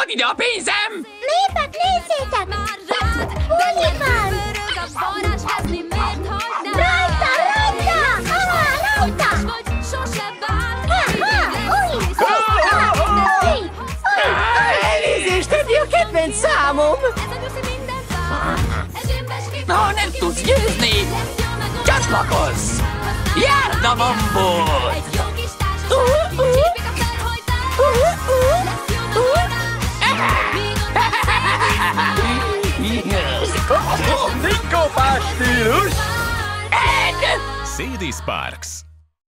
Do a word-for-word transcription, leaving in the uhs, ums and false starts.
Add ide a pénzem! Népek, nézzétek! Buli van! Rajta, rajta! Aha, rajta! Aha, új! Elnézést, mi a kedvenc számom? Ha nem tudsz győzni, csatlakozz! Járd a Mambót! Szinkopás stílus! Ed! Sadie Sparks.